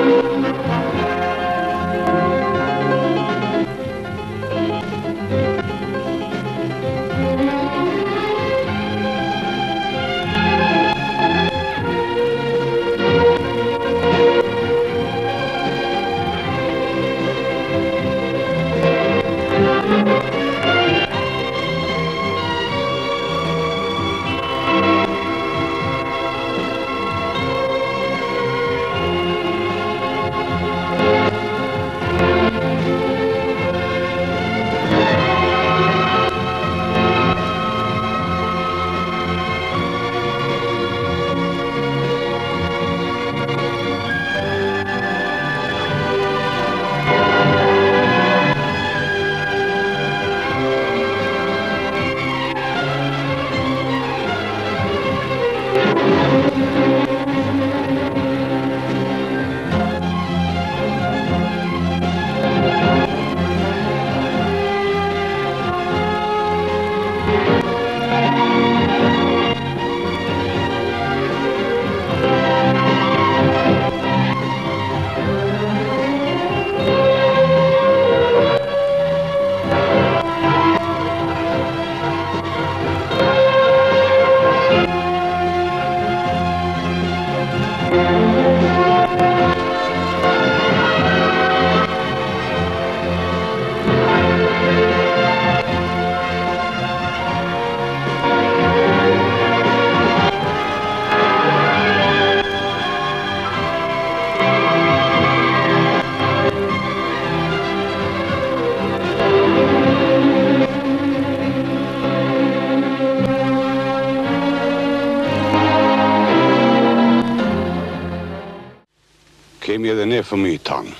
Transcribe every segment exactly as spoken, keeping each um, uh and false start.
Kemi edhe ne fëmijët tanë.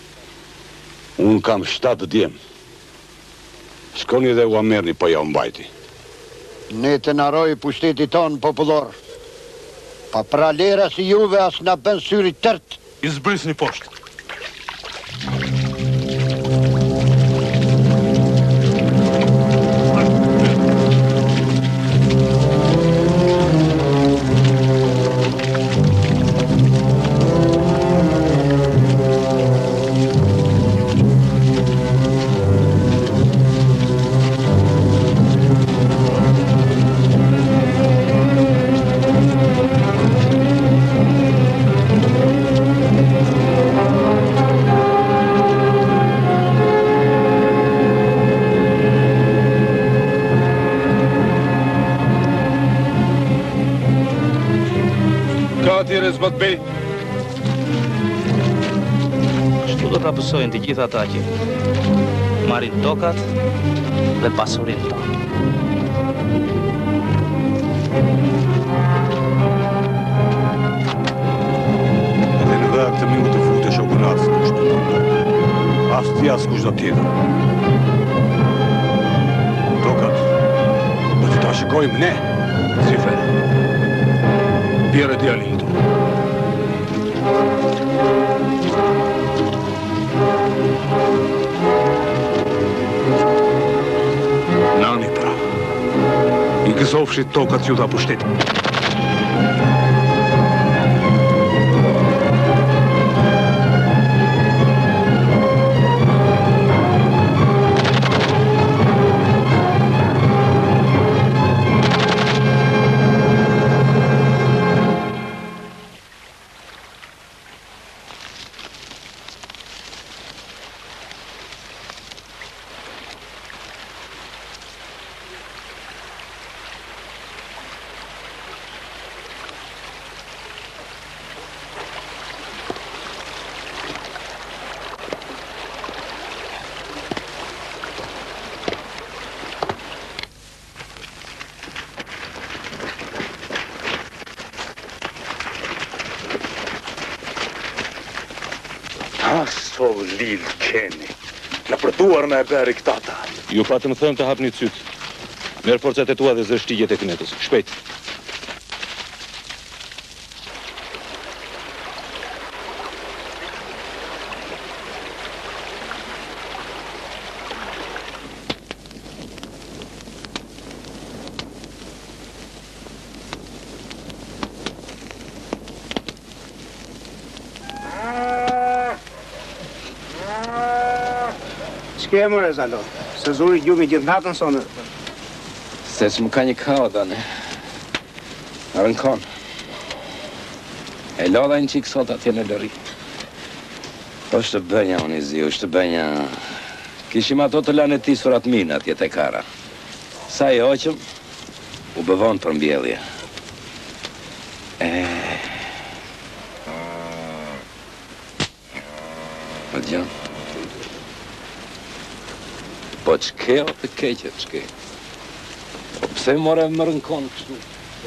Unë kam shtatë djemë. Shkoni dhe u amerni po ja mbajti. Ne të naroj pushtetit tonë popullor. Pa pralera si juve as na bën syri tërt. I zbrisni poshtë. Bej. Kështu do të apësojnë të gjitha ata që marrin tokat dhe pasurinë tonë. Edhe në dhe këtë minut të fute shokunatës kështu të ndaj. As ti as kush do tjetër. Tokat do t'i ta shikojmë ne, si fere. Bjerë djali këtu. Nani pra, i gëzofshit tokat ju da pushtetit. Aso lil keni. Në përduar në e beri këtata. Ju patëm thëmë të hapni cytë. Merë forcat e tua dhe zë shtigjet e kënetës. Shpejt. Ah! Ç'ke more Zalo? Se zuri gjumi gjithë natën sonë. Se që më ka një kao, dane. Në rënkon. E lodha një qikë sot atje në lëri. është të bënja, unë i zi, është të bënja. Kishim ato të lanë e tisurat minë atje të kara. Sa i oqëm, u bëvon për mbjellje. E... Më gjanë. Po qke o të keqe, qke? Po pse more më rënkon kështu?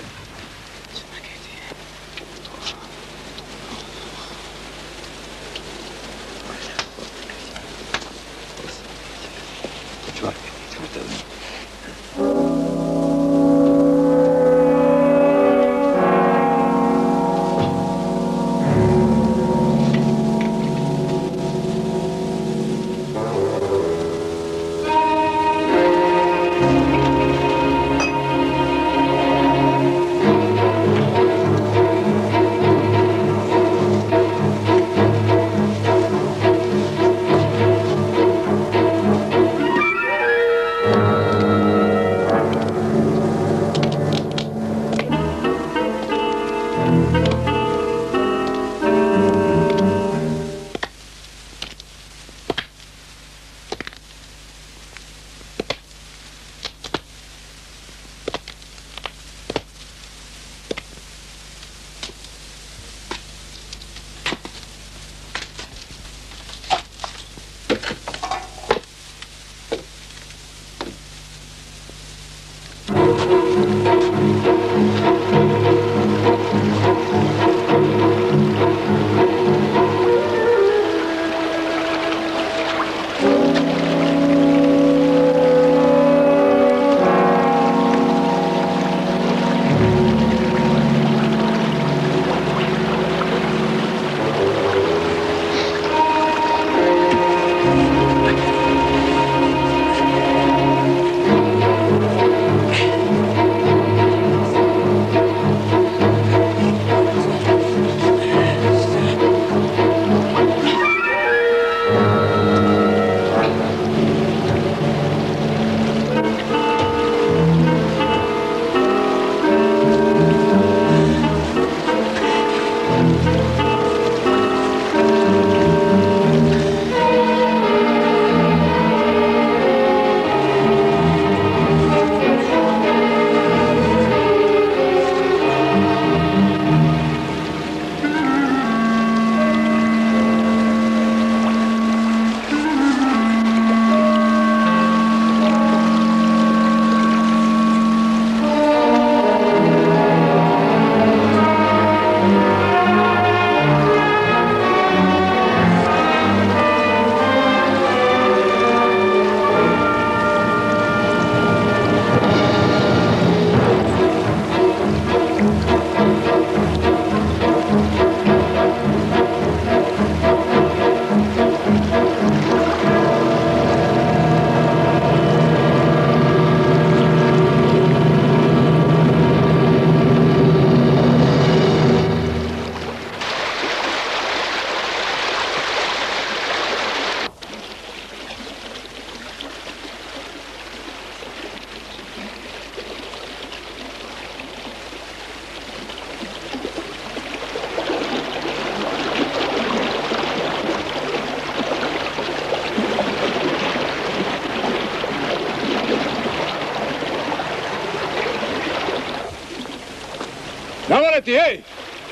Ti, ej!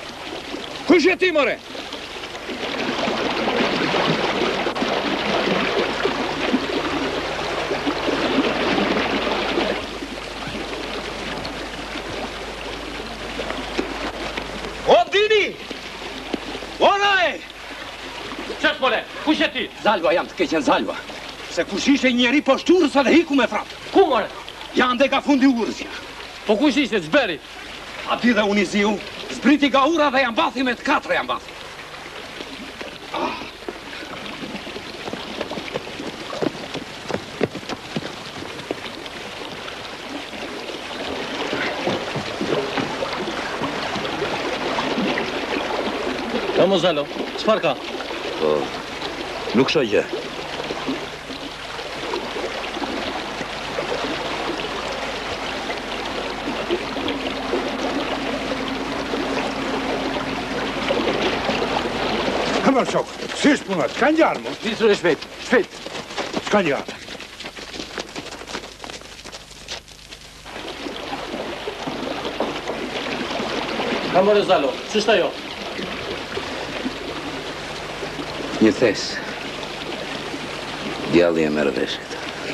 Kush je ti, more? O, Dini! Onaj! Qështë, more? Kush je ti? Zalva, jam të keqen Zalva. Se kush ishe njeri po shturës edhe hiku me frapë. Ku, more? Janë dhe ka fundi urësja. Po kush ishe, zberi? A ti dhe unë i ziu, zbriti ga ura dhe janë bathi me të katre janë bathi. Ah. Vamos, Zalo, qëfar ka? Po, nuk shoh gjë. më shok, si shpunat, s'ka njarë mu? Nisër e shpejt, shpejt. S'ka njarë. Kamore Zalo, ç'është ajo? Një thes. Djalli e merr veshët.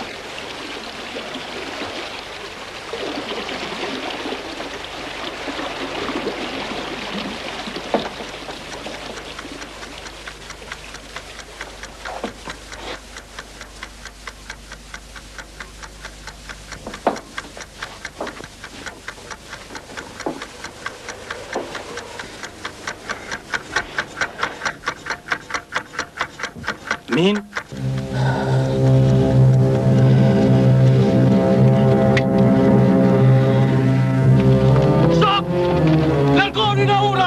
Min? Stop! Largoni na ura!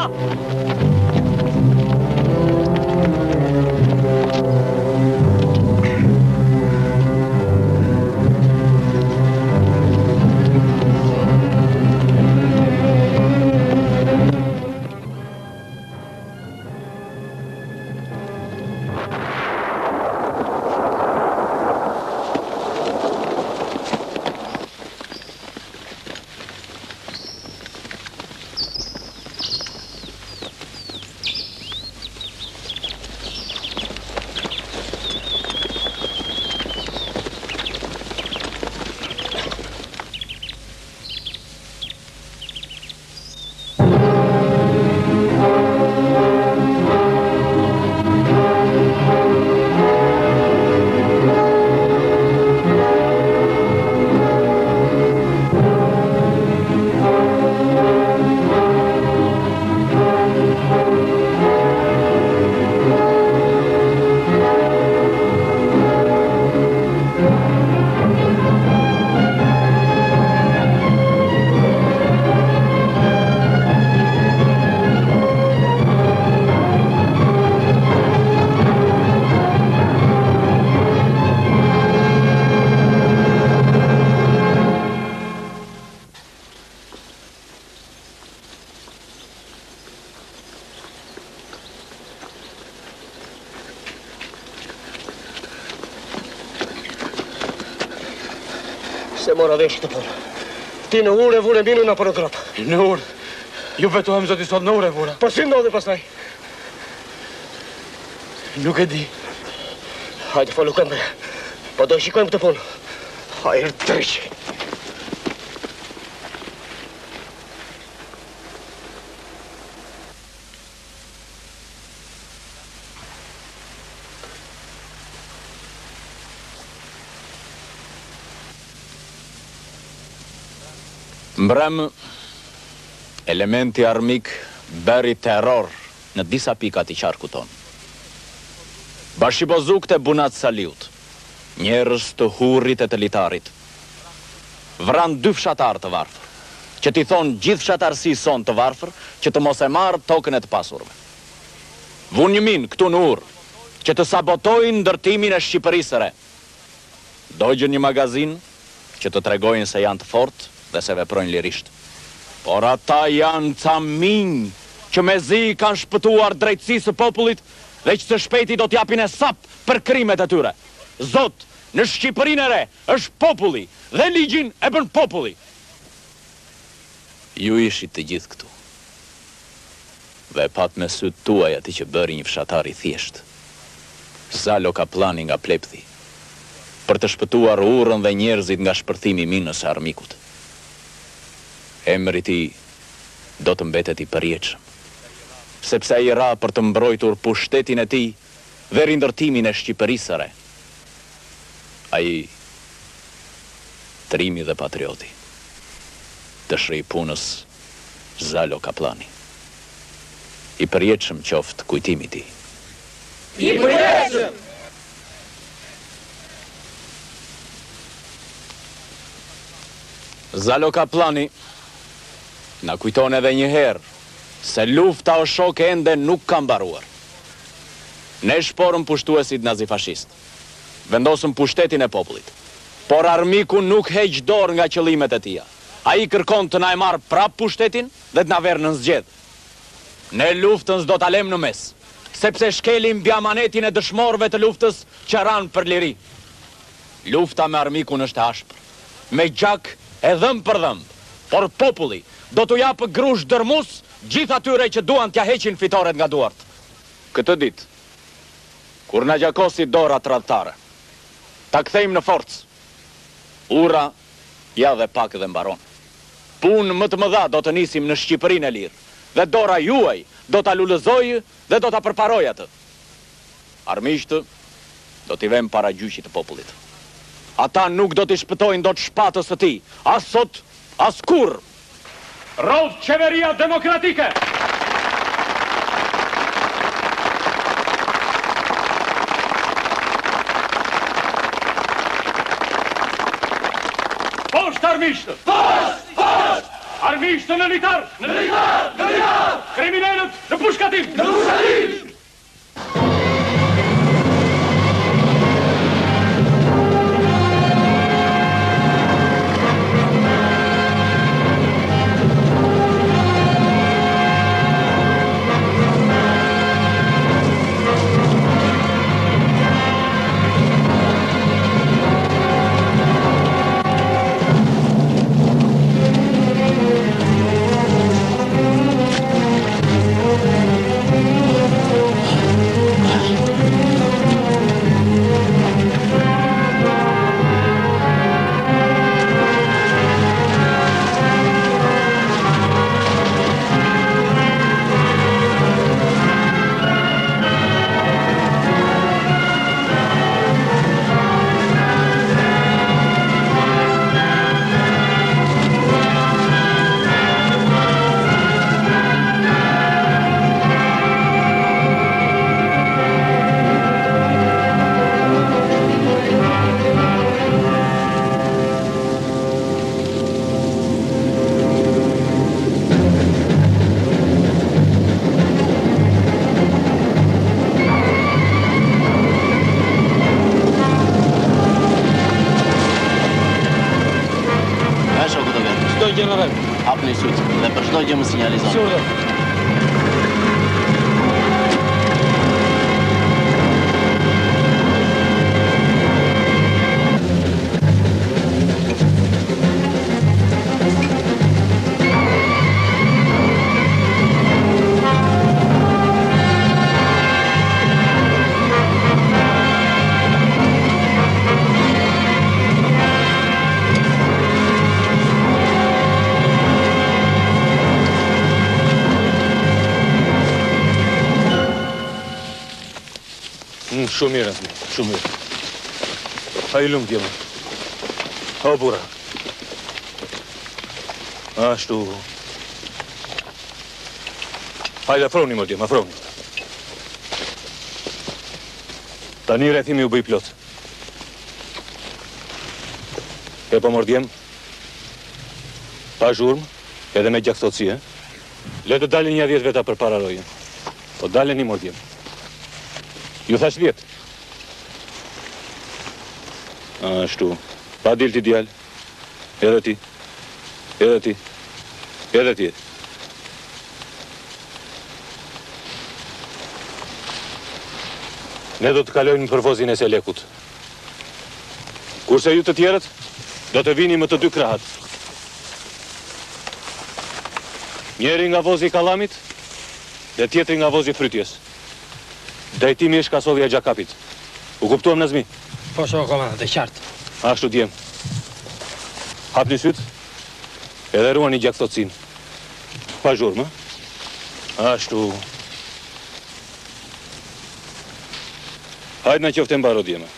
Se mora vesh këtë punë. Ti në ure vure minu në për në grop. Në urë. Ju betuam zoti sot në urë e vura. Po si ndodhi pastaj? Nuk e di. Hajde folu këmbe. Po do shikojmë këtë punë. Hajrë tërqi. Mbrëm, elementi armik bëri terror në disa pikat i qarku tonë. Bashkibozuk të bunat Saliut, njerës të hurrit e të litarit, vran dy fshatar të varfër, që t'i thonë gjithë fshatarësi son të varfër, që të mos e marë tokën e të pasurve. Vun një minë këtu në urë, që të sabotojnë ndërtimin e Shqipërisë re. Dojgjën një magazin, që të tregojnë se janë të fortë, dhe se veprojnë lirisht. Por ata janë ca minj që me zi kanë shpëtuar drejtësisë së popullit dhe që së shpejti do t'japin e sap për krimet e tyre. Zot, në Shqipërinë e re është populli dhe ligjin e bën populli. Ju ishit të gjithë këtu. Dhe pat me sytë tuaj ati që bëri një fshatar i thjesht. Zalo Kaplani nga Plepthi, për të shpëtuar urën dhe njerëzit nga shpërthimi minës e armikut. Emri ti do të mbetet i përjetshëm, sepse ai ra për të mbrojtur pushtetin e tij dhe rindërtimin e Shqipërisë së re. Ai trimi dhe patrioti, dëshri i punës Zalo Kaplani. I përjetshëm qoftë kujtimi i tij. I përjetshëm! Zalo Kaplani na kujton edhe një herë se lufta o shok ende nuk ka mbaruar. Ne shporëm pushtuesit nazifashist, vendosëm pushtetin e popullit, por armiku nuk heq dorë nga qëllimet e tia. Ai kërkon të na e marrë prap pushtetin dhe të na verë në zgjedhje. Ne luftën s'do ta lëm në mes. sepse shkelim bjamanetin e dëshmorëve të luftës që ranë për liri. Lufta me armikun është e ashpër, me gjak e dhëm për dhëm, por populli do t'u japë grush dërmus gjithë atyre që duan t'ja heqin fitoret nga duart. Këtë ditë, kur na gjakosi dora tradhtare, ta kthejmë në forcë. Ura, ja dhe pak dhe mbaron. Punë më të mëdha do të nisim në Shqipërinë e lirë, dhe dora juaj do ta lulëzojë dhe do ta përparojë atë. Armiqtë do t'i vëmë para gjyqit të popullit. Ata nuk do t'i shpëtojnë dot shpatës së tij, as sot, as kurrë. Rodh qeveria demokratike! Poshtë armiqtë! Poshtë! Poshtë! Armiqtë në litar! Në litar! Në litar! Kriminalët në pushkatim! Në pushkatim! Hapni syt dhe për çdo gjë më sinjalizoni. Shumë mirë, Azmi, shumë mirë. Ha i lumë, djema. Ha, bura. Ashtu. Hajde, afroni, më djema, afroni. Tani rethimi u bëj plot. E po mor djem, pa zhurmë, edhe me gjaktotësi, e? Le të dalin një dhjetë veta për para rojën. Po dalin një mor djem. Ju thash vjetë. Ashtu. Pa dil ti djallë. Edhe ti. Edhe ti. Edhe ti. Ne do të kalojnë në përvozin e Selekut. Kurse ju të tjerët, do të vini më të dy krahat. Njeri nga vozi Kallamit, dhe tjetri nga vozi Frytjes. Drejtimi është kasodhja Gjakapit. U kuptuam Nazmi? Po, shoh, komandant, e qartë. Ashtu djem. Hapni syt, edhe ruani gjaktotësin. Pa zhurmë, ashtu. Hajde na qofte mbaro djema.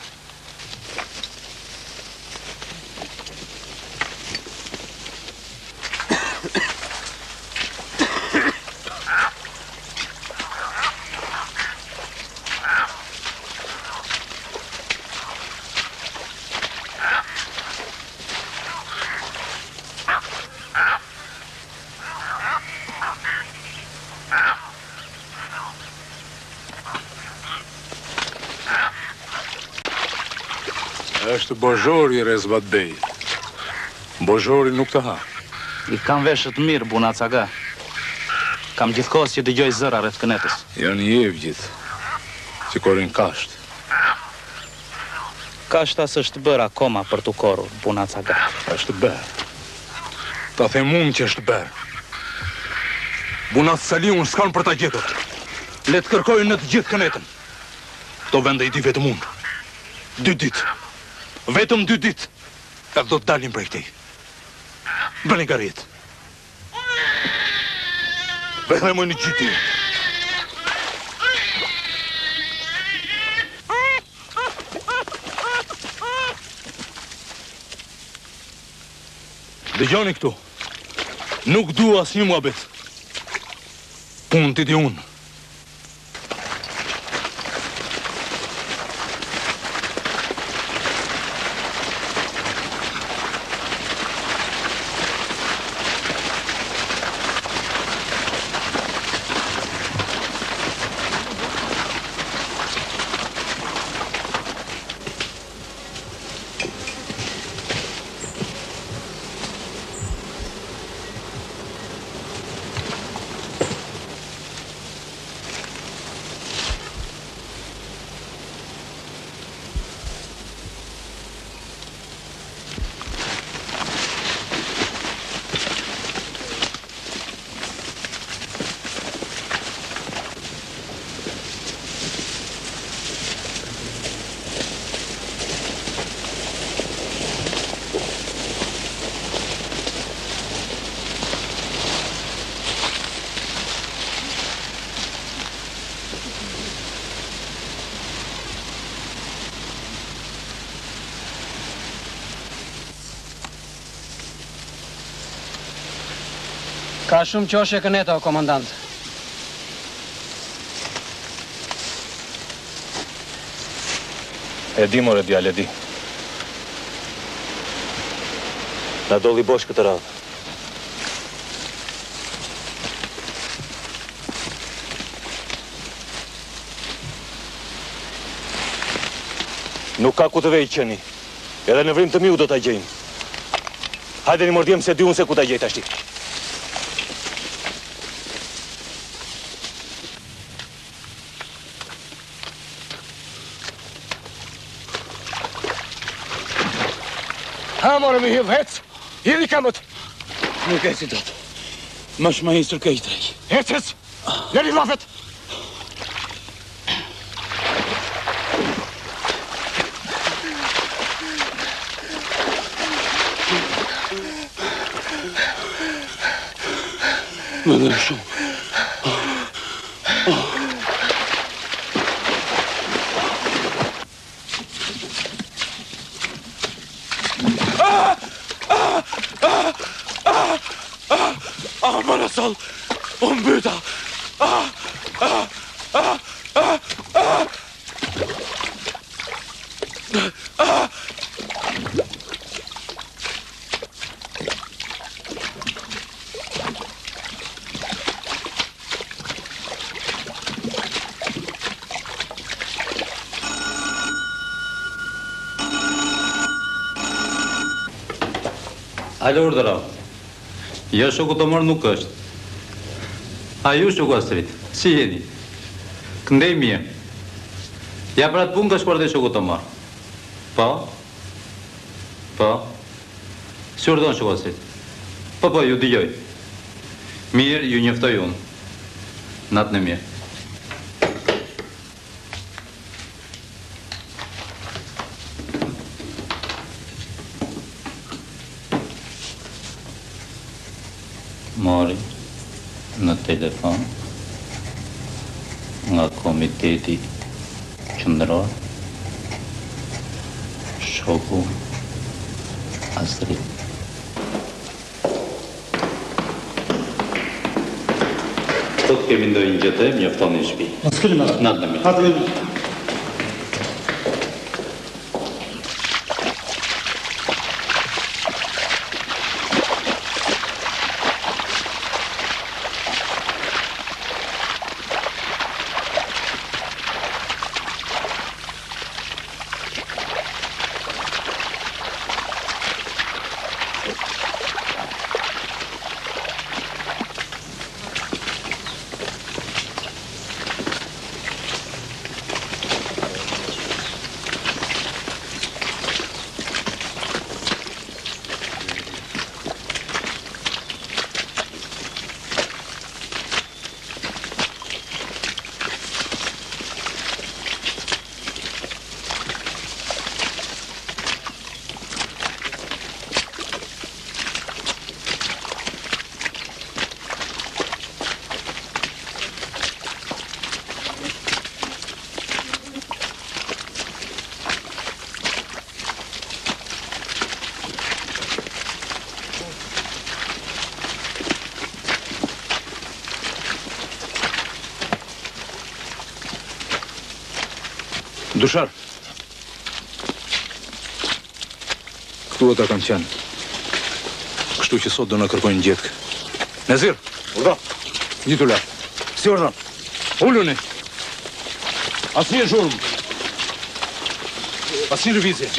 Është Bozhori Rezbat Bey. Bozhori nuk të ha. I kam veshët mirë, buna caga. Kam gjithkohës që dëgjoj zëra rreth kënetës. Janë jevë gjithë. Sikorin kasht. Kashta s'është bërë akoma për tu korrur, puna ca gati. Është bërë. Ta them unë që është bërë. Bunat Sali unë s'kanë për ta gjetur. Le të kërkojnë në të gjithë kënetën. To vende i di vetëm unë. Dy ditë. Vetëm dy ditë. E do të dalin prej këtej. Bëni garit. Vedhemo një gjithi. Dëgjoni këtu. Nuk dua asnjë muhabet. Punë ti di unë. Ka shumë qoshe këneta, o komandant. E di, more djale, e di. Na dolli bosh këtë radhë. Nuk ka ku të vej qeni. Edhe në vrim të miu do t'a gjejmë. Hajde një mordjem se di unë se ku t'a gjejt ashti. Ha, more mi hiv, hec! Hidhi kamët! Nuk e si dot. Më shma hisër këj trej. Hec, hec! Lëri lafet! Më dhe shumë. Ah, Marasal! O mbyta! Ah, ah, ah, ah, ah! Ah! Hajde urdhëro. Jo shoku të mërë nuk është. A ju shoku Astrit, si jeni? Këndej mirë. Ja për atë punë ka shkuar dhe shoku të mërë. Po? Po? Si urdhon shoku Astrit? Po, po, ju dijoj. Mirë, ju njëftoj unë. Natën e mirë. Mori në telefon nga komiteti qendror shoku Astrit. Do të kemi ndonjë gjë të mjaftoni në shtëpi. Mos keni më. Natën e mirë. Dushar. Këtu ata kanë qenë. Kështu që sot do na kërkojnë gjetkë. Nazir, urdhë. Njitu la. Si urdhë? Ulluni. Asnjë zhurmë. Asnjë lëvizje.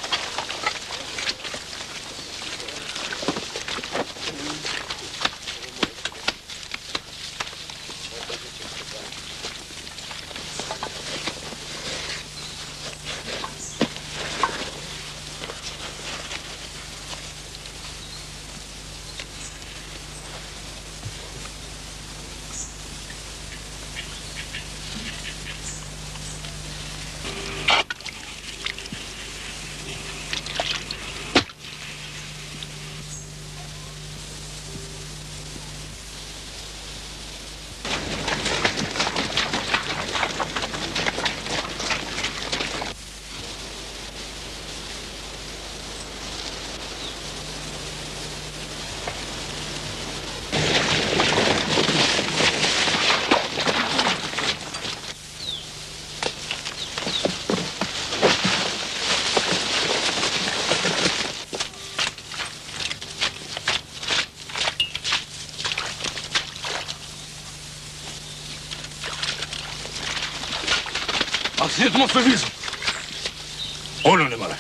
Asnjë të mos lëvizë. Ulluni, mare.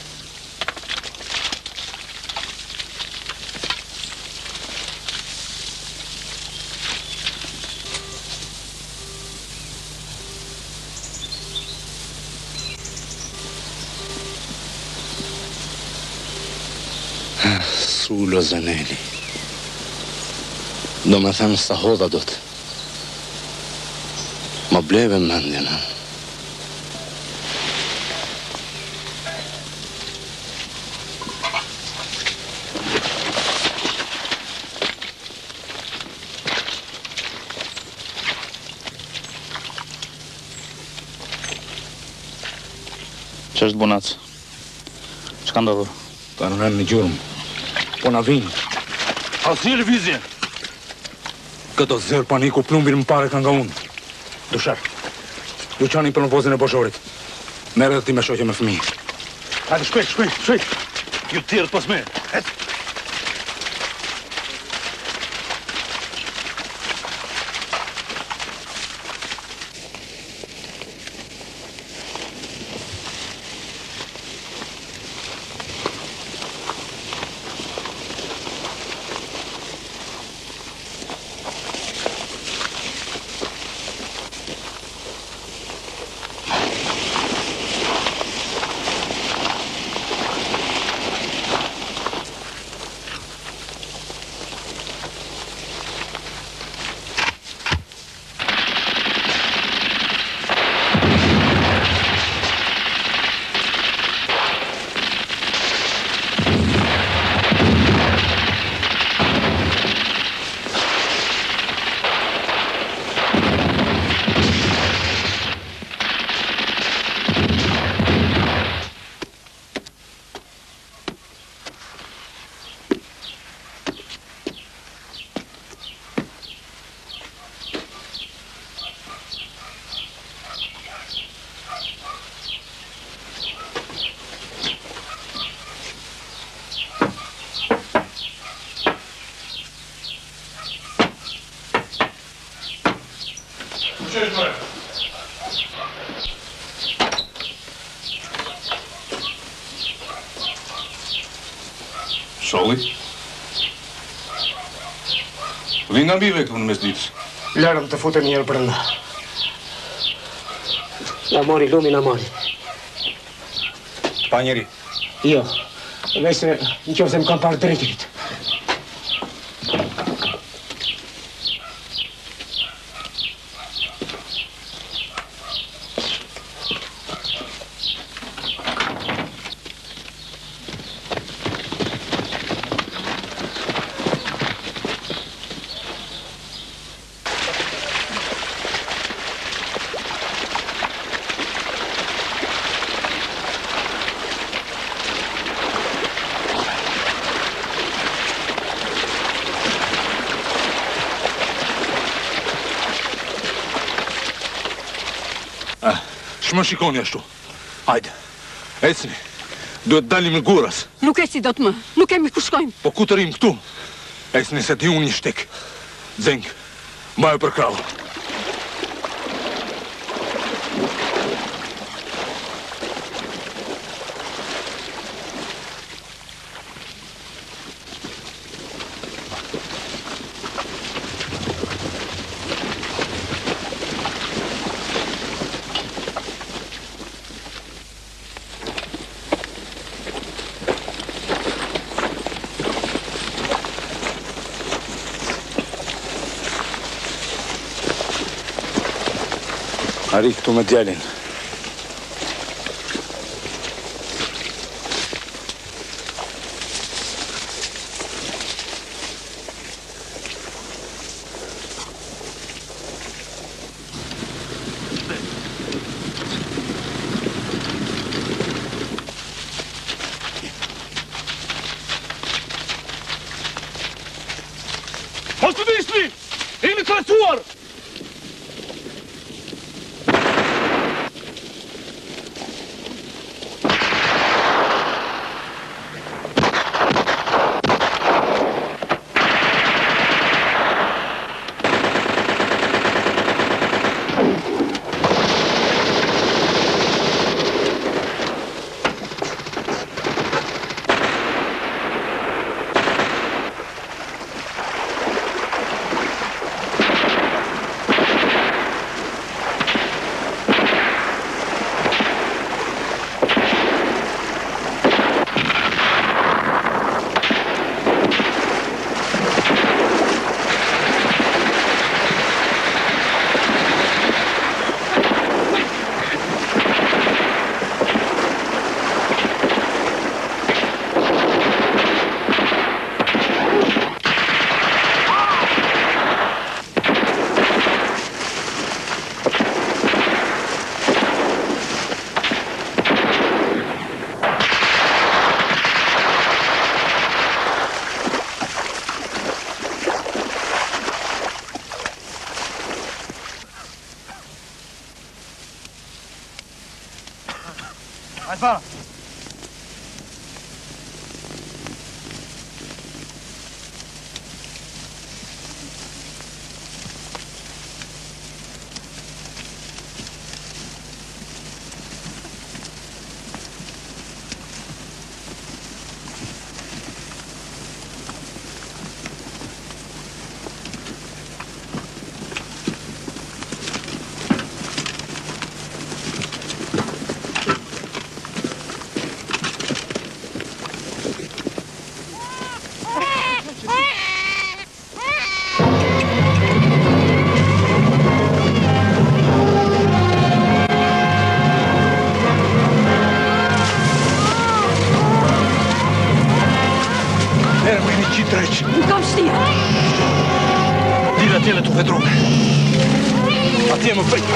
Sulo Zaneli. Do me thënë sa hodha do të. Ma bleve mendjen, ha? Që është bunac? Që ka ndodhur? Ta në në gjurëm. Po na vinë. Asnjë lëvizje. Këto zërë paniku plumbin më pare ka nga unë. Dushar, Luçani për në pozën e boshorit. Merë dhe ti me shoqe me fëmijë. Hajde, shpejt, shpejt, shpejt. Ju të tjerët pas me. Hec. Sholli? Vi nga mbive këtu në mesditës? Lërëm të futëm njërë brënda. Na mori lumi, na mori. Pa njeri? Jo, veç se në qofë se më kam parë drejtërit. Shmë shikoni ashtu. Hajde, ecni. Duhet dalim në Gurës. Nuk eci dot më. Nuk kemi ku shkojmë. Po ku të rim këtu? Ecni se ti unë një shtek. Zeng, mbajë për krau. Arri këtu me djalin. Mos të dishni! Jeni të resuar! Hajde para. Nuk kam shtia. Dile atje në të vedrome. Atje më pejtë.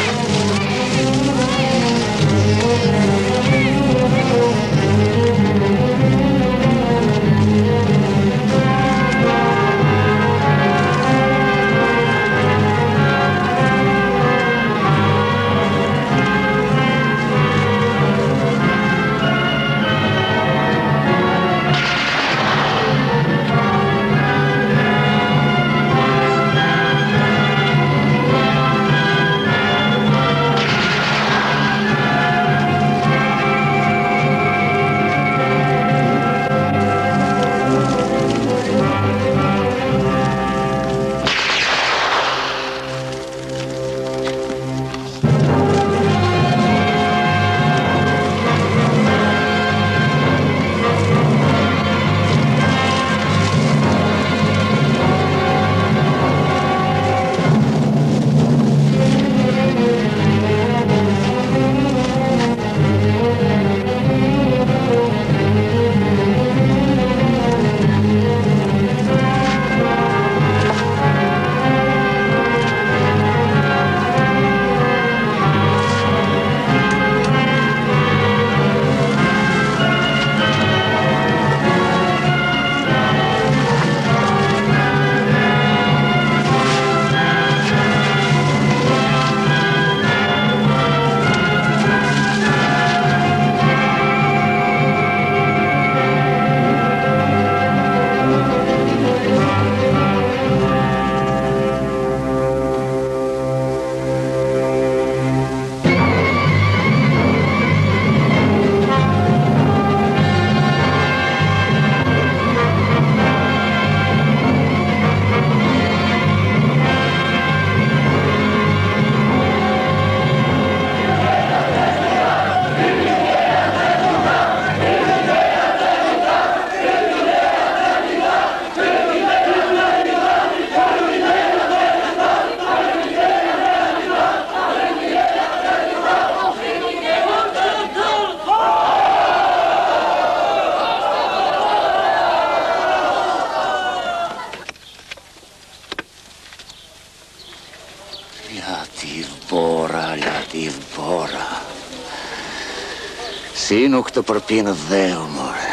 Si nuk të përpinë dheu, more.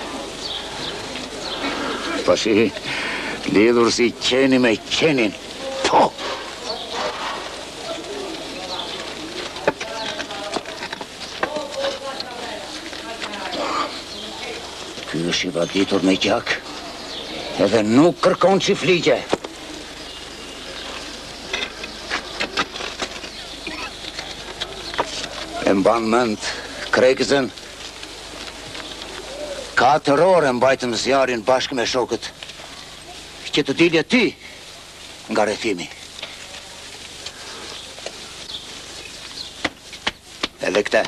Pashi, lidhur si qeni me qenin. Po! Ky është i vaditur me gjak, edhe nuk kërkon që fligje. E mban mend Kregëzën. Katër orë mbajtëm zjarin bashkë me shokët, që të dilje ty nga rrethimi. Edhe këte,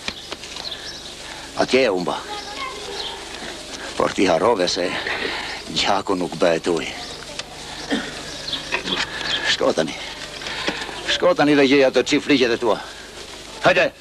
atje e umba. Por ti harrove se gjaku nuk bëhet ujë. Shko tani. Shko tani dhe gjej ato çifligjet e tua. Hajde!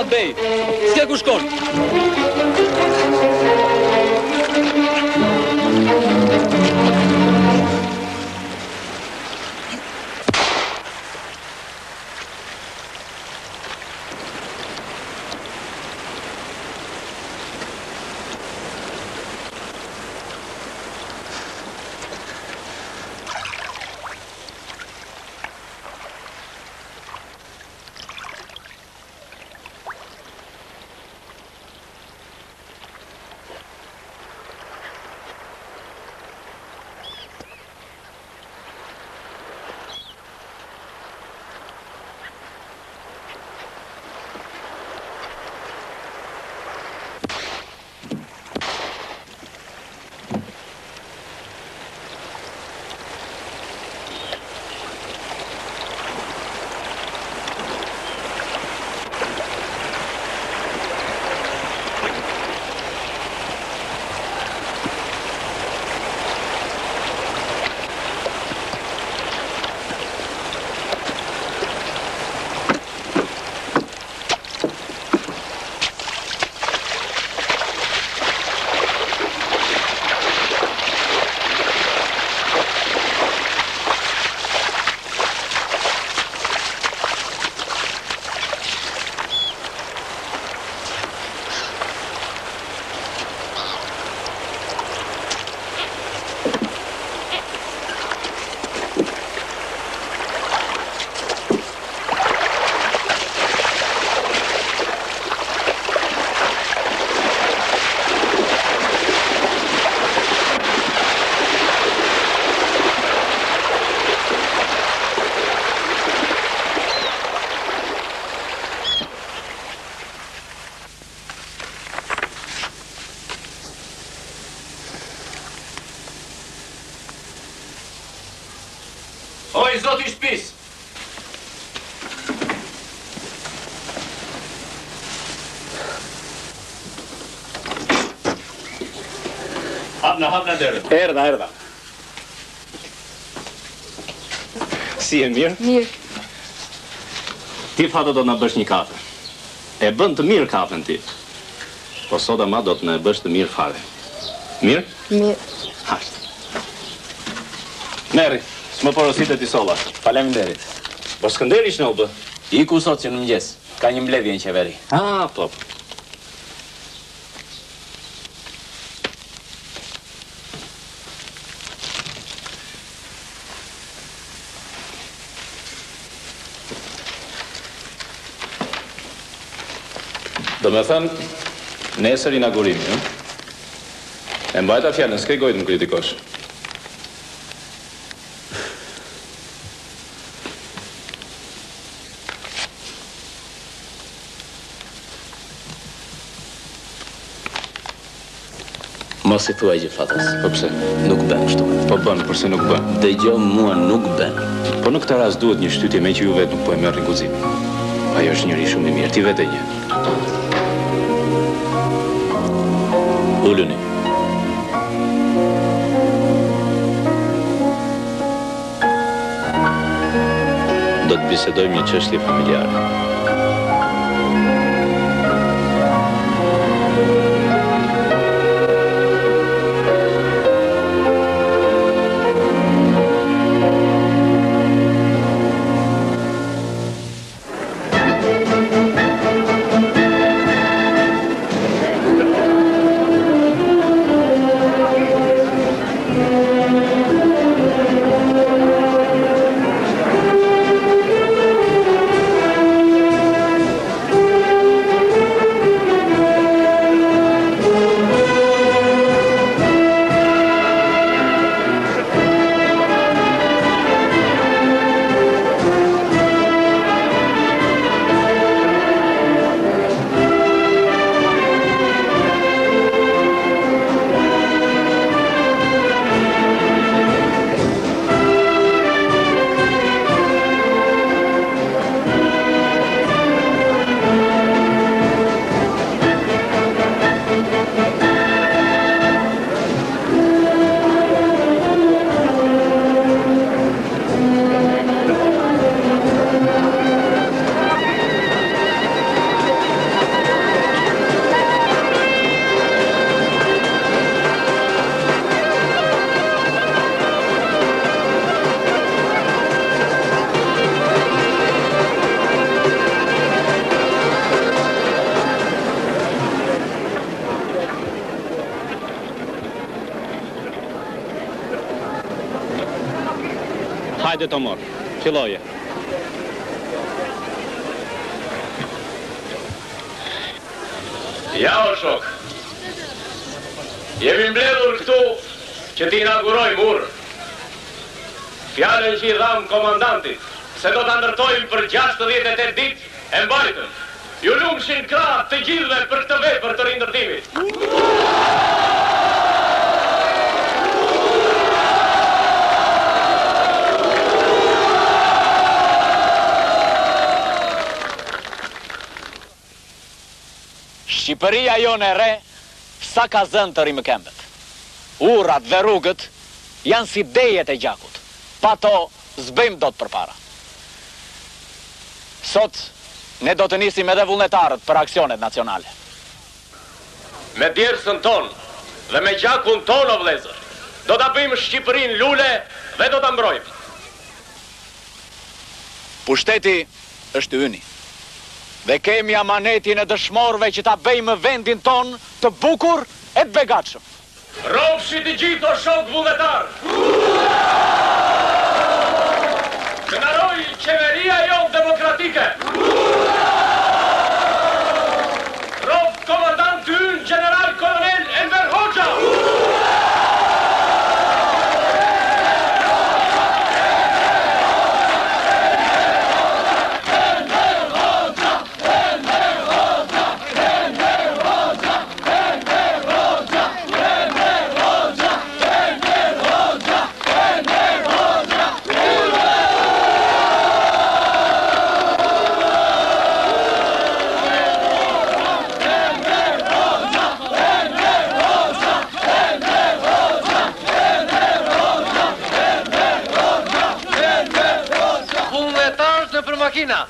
bej, s'ke ku shkon. Oj, zoti shtëpis! Hapna, hapna derën. Erdha, erdha. Si e mirë? Mirë. Ti fato do të na bësh një kafe. E bën të mirë kafen ti. Po sot ama do të na e bësh të mirë fare. Mirë? Mirë. Hashtë. Merri, s'më porositë ti solla. Faleminderit. Po Skënderi ç'në u bë? Iku sot që në mëngjes. Ka një mbledhje në qeveri. Ah, po. Do me thënë, nesër inaugurimi, jo? E mbajta fjallën, s'ke gojtë më kritikosh. Mos i thuaj gjë fatos. Po pse? Nuk bën kështu. Po bën, përse nuk bën? Dëgjoj mua, nuk bën. Po në këtë rast duhet një shtytje me që ju vetë nuk po e merrin guximin. Ajo është njëri shumë i mirë, ti vetë e një. Uluni. Do të bisedojmë një çështje familjare. Hajde, Tomor, filloje. Ja, o shok. Jemi mbledhur këtu që t'i inaugurojmë urë. Fjallën që i dhamë komandantit, se do t'a ndërtojmë për gjashtëdhjetë e tetë ditë e mbajtën. Ju lumshin krahë të gjithëve për këtë vepër të rindërtimit. Shqipëria jonë e re, sa ka zënë të rimë kembet. Urat dhe rrugët janë si dejet e gjakut. Pa to, zbëjmë do të përpara. Sot, ne do të nisim edhe vullnetarët për aksionet nacionale. Me djersën tonë dhe me gjakun tonë, o vlezër, do të bëjmë Shqipërinë lule dhe do të mbrojmë. Pushteti është yni. Dhe kemi amanetin e dëshmorve që ta bëjmë vendin ton të bukur e të begatshëm. Ropshit i gjithë o shok vullnetar! Të ndaroj qeveria jonë demokratike! Rop komandant të ynë, general kolonel Enver Hoxha! Makina.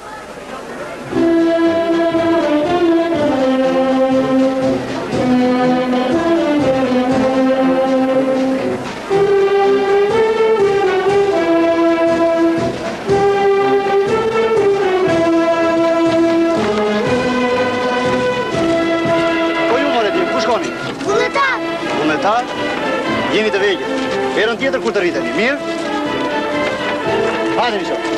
Po ju more tim, ku shkoni? Vullnetar. Vullnetar? Jeni të vegjël. Herën tjetër kur të rriteni, mirë? Hajde, miqo.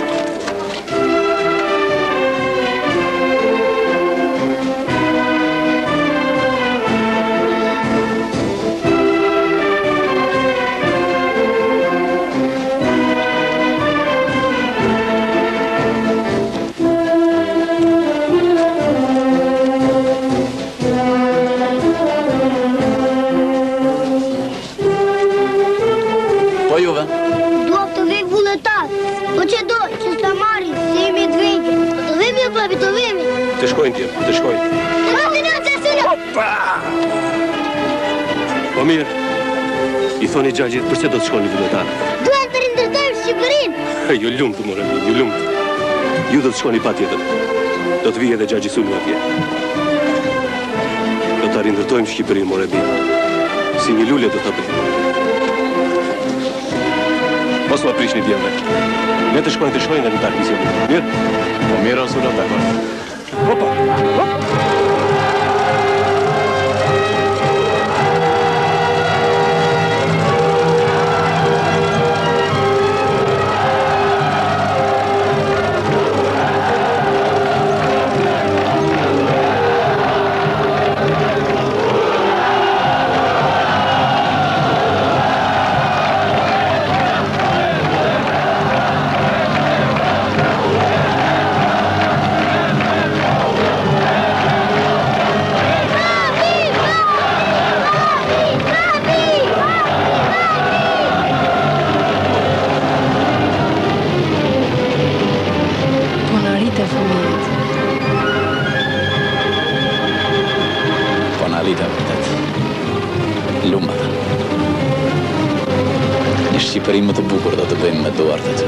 Po juve? Dua të vej vullnetar. Po që doj, që s'ka marri, se jemi të vejgjë. Të vemi o papi, të vemi. Të shkojnë tjetë, të shkojnë. Të vemi në të sënë. Opa! Po mirë, i thoni gjagjit përse do të shkojnë vullnetar. Duhet të rindërtojmë Shqipërinë. Ju lumë të more, ju lumë. Ju do të shkoni pa tjetër. Do të vijë edhe gjagji sullu atje. Do të rindërtojmë Shqipërinë, more bia. Si një lule do të bëjmë. Mos më prish një djemve. Ne të shkojnë të shkojnë dhe në tarë vizion. Mirë? Po mirë o sullo të akord. Opa! Opa! Shqipërinë më të bukur do të bëjmë me duart e